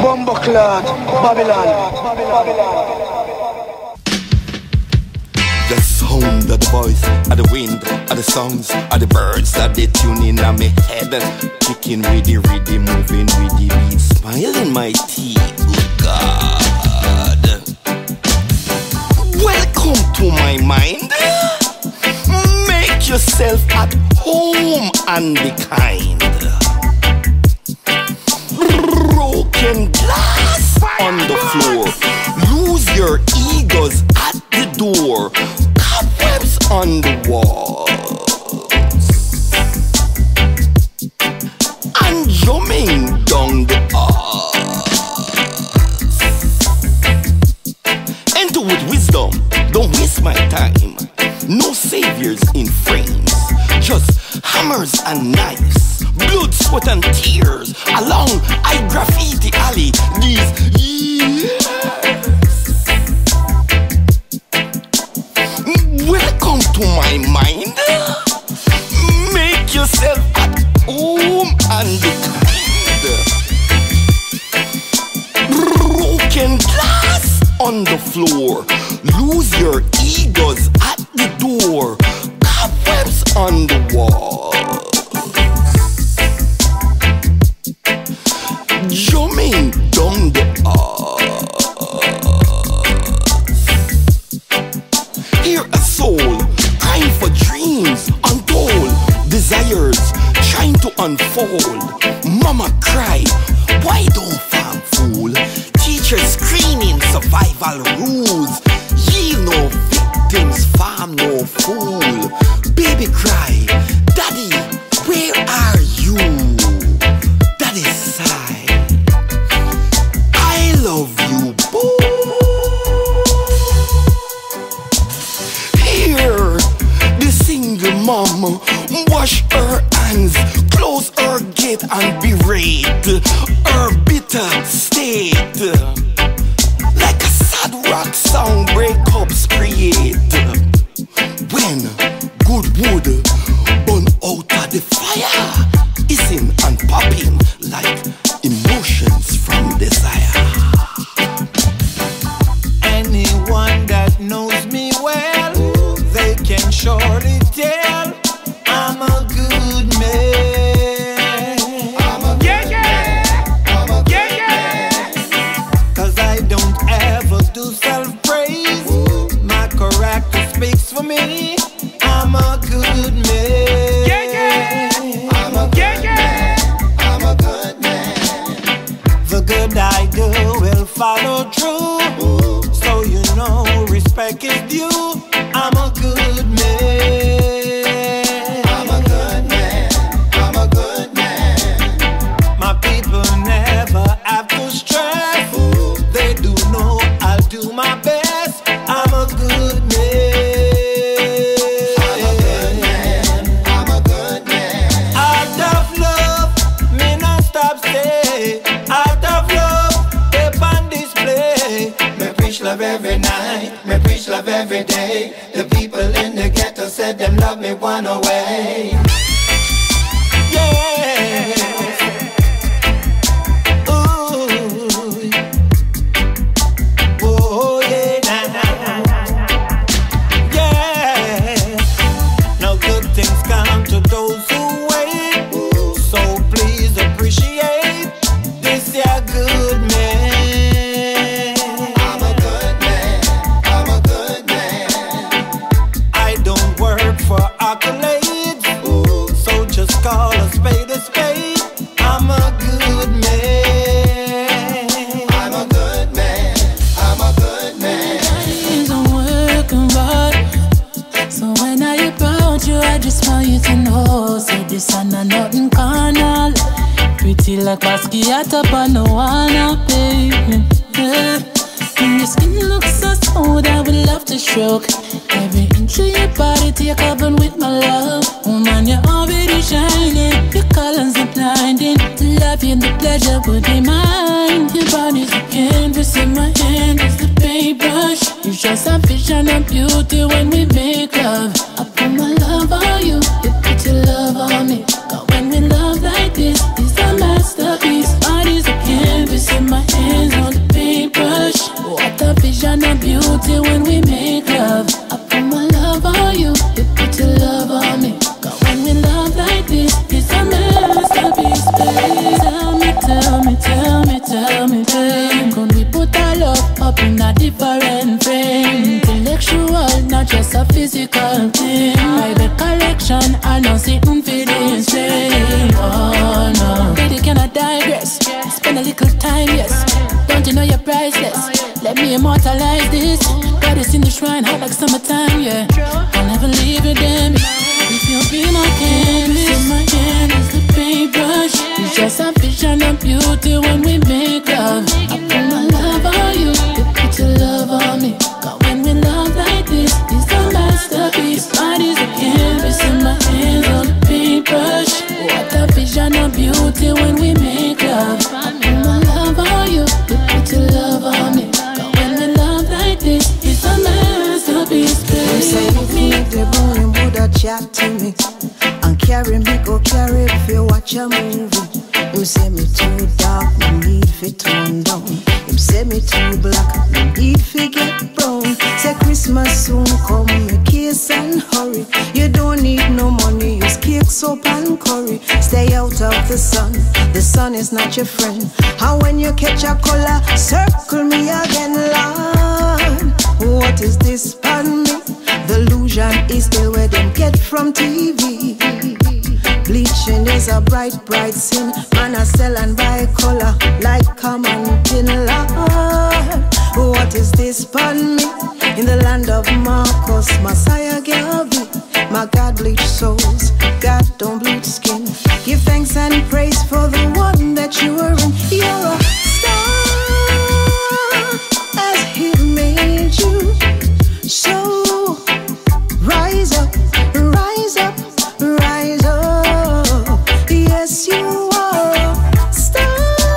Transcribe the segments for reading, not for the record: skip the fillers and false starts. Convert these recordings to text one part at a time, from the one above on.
Bumbleclad, Babylon. The sound of the voice, of the wind, of the songs, of the birds that they tune in on my head. Kicking with the rhythm, moving with the beat, smiling my teeth, oh God. Welcome to my mind. Make yourself at home and be kind. Broken glass on the floor. Lose your egos at the door. Cobwebs on the walls. And jumping down the arcs. Enter with wisdom. Don't waste my time. No saviors in frames. Just hammers and knives. Blood, sweat and tears along I graffiti alley these years. Welcome to my mind. Make yourself at home and be kind. Broken glass on the floor. Lose your egos at the door. Cobwebs on the wall. Jumping down the arcs. Hear a soul crying for dreams untold. Desires trying to unfold. Mama cry, why don't farm fool? Teachers screaming survival rules. Yield no victims, farm no fool. Baby cry, daddy, where are you? Daddy sigh, I love you, boo. Here, the single mom wash her hands, close her gate and berate her bitter state. Like a sad rock song breakups create. When good wood burn out of the fire, hissing and popping like emotions from desire. Anyone that knows me well, they can surely tell I'm a good man. I'm a good man. I'm a good man. 'Cause I don't ever do self-praise. My character speaks for me. I'm a good man. I'm a good man. I'm a good man. The good I do will follow through. So you know respect is due. I'm a good man. I'm a good man. I'm a good man. My people never have to stress. They do know I'll do my best. I'm a good man. I'm a good man. I'm a good man. Out of love, me not stop stay. Out of love, they on display. Me preach love every night. Me preach love every day. The people in the ghetto said them love me one away. Yeah. Ooh. Oh yeah. Yeah. Now good things come to those who wait. So please appreciate this yeah good man. I'm a good man. I'm a good man. I don't work for accolades. So just call a spade a spade. I'm a good man. I'm a good man. I'm a good man. Things I'm working hard. So when I approach you, I just want you to know, say this and nothing carnal. Pretty like Basquiat up on the wanna, baby. Yeah. And your skin looks so smooth, I would love to stroke every inch of your body, take up and with my love. Woman, you're already shining. Your colors are blinding. The love and the pleasure would be mine. Your body's a canvas in my hand is the paintbrush. You show some vision and beauty when we make love. I put my love on you, you put your love on me. 'Cause when we love like this, it's a masterpiece. Body's a canvas in my hand. a little time, yes. Don't you know you're priceless? Let me immortalize this. Got this in the shrine, hot like summertime, yeah. I'll never leave you, damn it. If you be my canvas, in my hand is the paintbrush. It's just a vision of beauty when we make love. I put my love on you, you put your love on me. Cause when we love like this, it's a masterpiece. Body's a canvas, in my hands on the paintbrush. What a vision of beauty when we make love. I put my love on you, you put your love on me. Cause when we love like this, it's a masterpiece, baby. You say if you make the boy Buddha chat to me and carry me, go carry if you watch a movie. You say me too dark, no need for tone down. You say me too black, no need for get brown. Say Christmas soon come, me kiss and hurry. You don't need no money, use cake, soap and curry. Stay out of the sun is not your friend. And when you catch a color, circle me again, Lord. What is this pun me? The illusion is still where them get from TV. Bleaching is a bright, bright sin. Man I sell and buy color like common tin, Lord. What is this pun me? In the land of Marcus, Messiah Garvey. My God bleach souls, God don't bleach skin. Give thanks and praise for the one that you are in. You're a star as He made you. So rise up, rise up, rise up. Yes, you are a star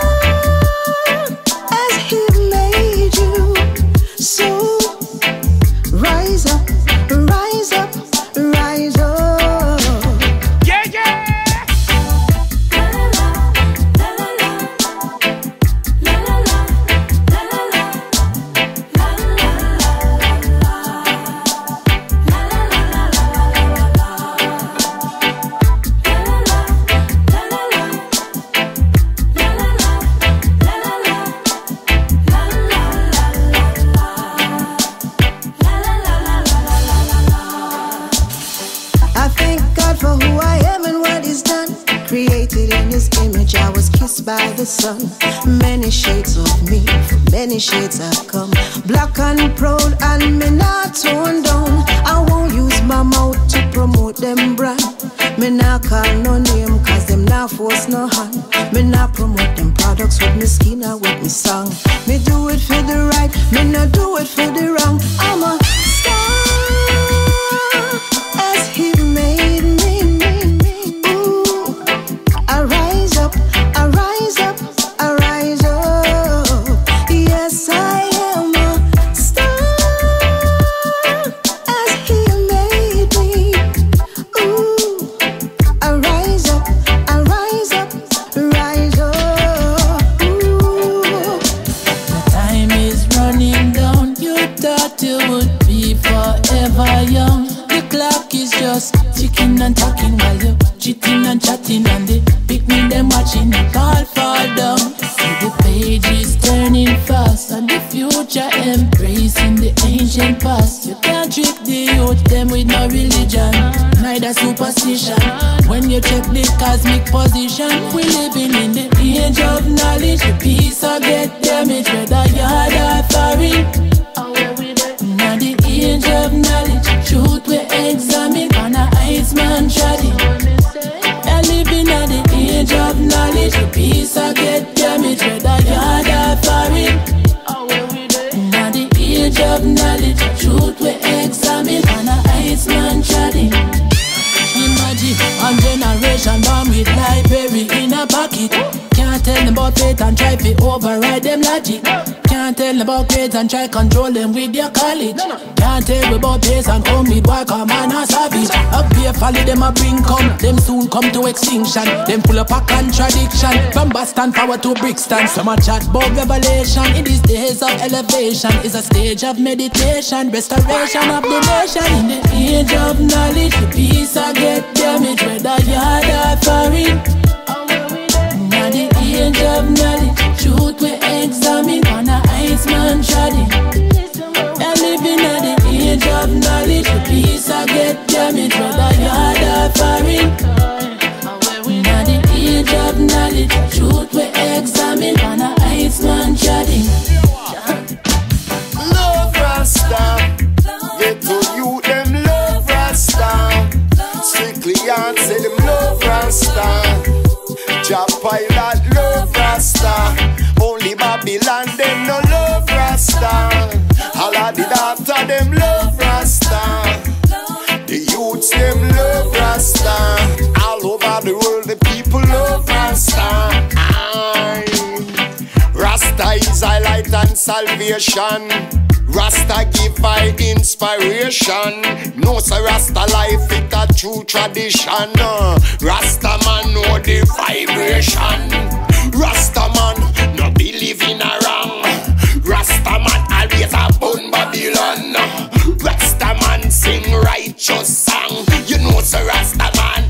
as He made you. So rise up, rise up, rise up. Yeah, yeah. I thank God for who I am and what He's done. Created in His image, I was kissed by the sun. Many shades of me, from many shades I've come. Black and proud and me not torn down. I won't use my mouth to promote them brand. Me not call no name cause them not force no hand. Me not promote them products with me skin or with me song. Me do it for the right, me not do it for the wrong. I'm a star as He made me. Ooh, I rise up, I rise up, I rise up. Yes, I am a star as He made me. Ooh, I rise up, I rise up, rise up. Ooh. The time is running down. You thought you would be forever young. The clock is just ticking and talking while you cheating and chatting, and the picnic them watching it all fall down. See the page is turning fast and the future embracing the ancient past. You can't trick the youth them with no religion, neither superstition. When you check the cosmic position, we living in the age of knowledge. The peace will get damaged whether yard or foreign. Now the age of knowledge, truth we examine on a Iceman shoddy. And living at the age of knowledge, the peace will get damaged whether yard or foreign. Now the age of knowledge, truth we examine on a Iceman shoddy. Imagine one generation born with library in a pocket. Can't tell them about faith and try to override them logic. Can't tell them about grades and try control them with your college. Can't tell them about pace and come with boy come and a savage. Up here folly them a bring come, them soon come to extinction. Them full up a contradiction, from Boston forward to Brixton. Some a chat about revelation. In these days of elevation is a stage of meditation, restoration of the nation. In the age of knowledge, the peace will get damaged whether yard or foreign. Now the age of knowledge, truth we examine on a Iceman shoddy. And living at the age of knowledge, the peace will get damaged whether yard or foreign. Now the age of knowledge, truth we examine on pilot love Rasta. Only Babylon them no love Rasta. All of the daughter them love Rasta. The youths them love Rasta. All over the world the people love Rasta. Rasta is a light and salvation. Rasta give I inspiration. No sir, Rasta life it a true tradition. Rasta man know the vibration. Rasta man no believe in a wrong. Rasta man always a bun Babylon. Rasta man sing righteous song. You know sir, Rasta man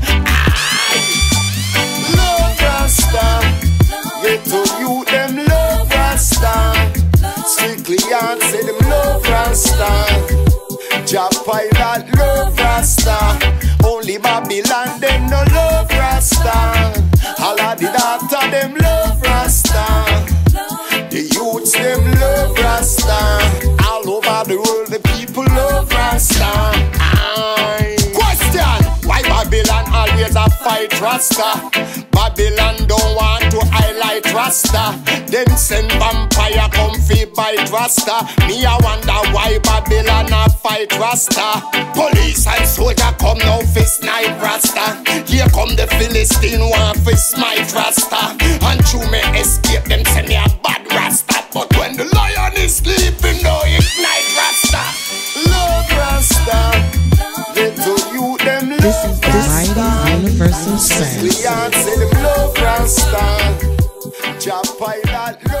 love Rasta. Get to you them love Rasta. Strictly and say them love Rasta. Jah pilot love Rasta. Only Babylon them no love Rasta. All of the daughter them love Rasta. The youths them love Rasta. All over the world the people love Rasta. Question: why Babylon always a fight Rasta? Babylon don't want to highlight Rasta. Them send vampire come fi bite Rasta. Me I wonder why Babylon a fight Rasta. Police and soldier come now fi snipe Rasta. Here come the Philistine want fi smite Rasta. And through me escape them say me a bad Rasta. But when the lion is sleeping no ignite Rasta. Love Rasta. Get to you them love This is the mighty universal sound. Say them love Rasta. Jah pilot